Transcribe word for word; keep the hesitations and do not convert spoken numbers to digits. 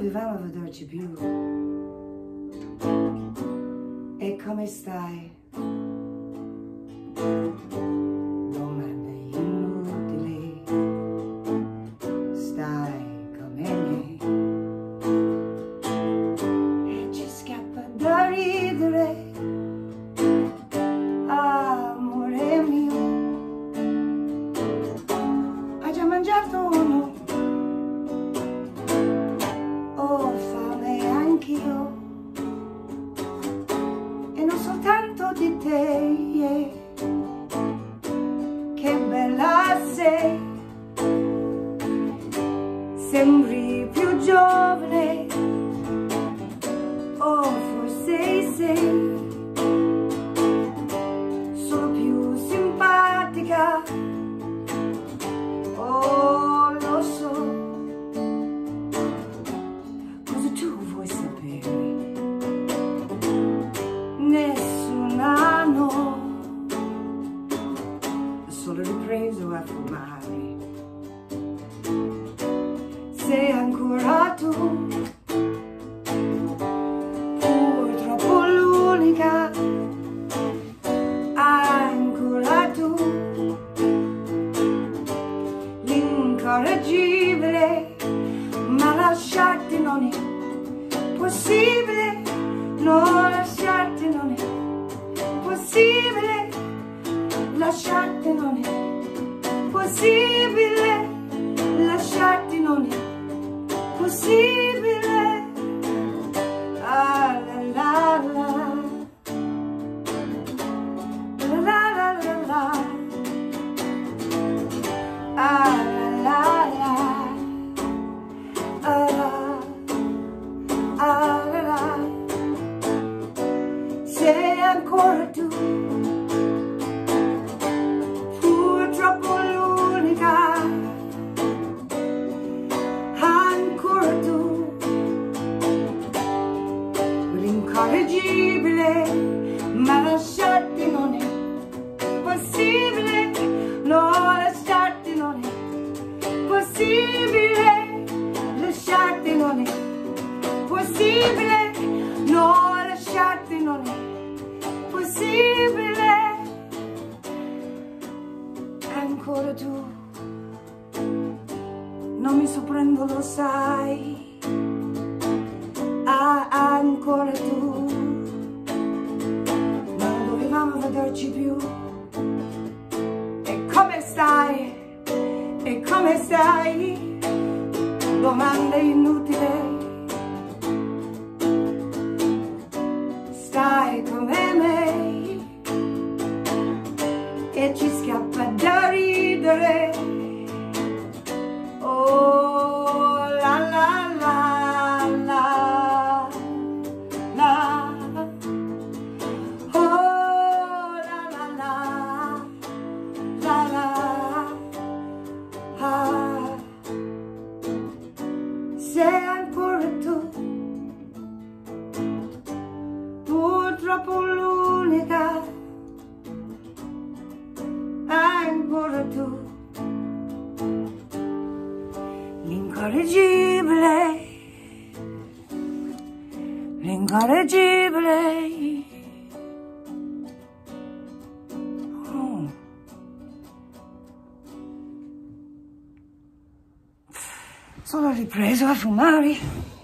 dovevamo vederci più. E come stai? Domande inutili. Stai come me? E ci scappa da ridere. Amore mio, hai già mangiato o no? Ho fame anch'io, e non soltanto di te, yeah. Che bella sei, sembri più giovane, o forse sei solo più simpatica. Oh, lo so, cosa tu vuoi sapere? Nessuna, no, solo ripreso a fumare. Sei ancora tu, purtroppo l'unica, ancora tu, l'incorreggibile, ma lasciarti non è possibile, no, lasciarti non è possibile, lasciarti non è possibile, lasciarti non è possibile. Ah, la la la, la la la la la, ah, la la la, ah, ah, la la. Sei ancora tu, purtroppo l'unica, ancora tu, l'incorreggibile, ma lasciarti non è possibile, no, lasciarti non è possibile, lasciarti non è possibile, no, lasciarti non è possibile. Ancora tu, non mi sorprendo, lo sai. Ah, ancora tu, non dovevamo vederci più. E come stai? E come stai? Domande inutili. Stai come me, e ci scappa da ridere. Oh, la la la la la, oh, la la la la la, ah. Sei ancora tu, purtroppo l'unica, ancora tu, l'incorreggibile, l'incorreggibile. Oh. Sono ripreso a fumare.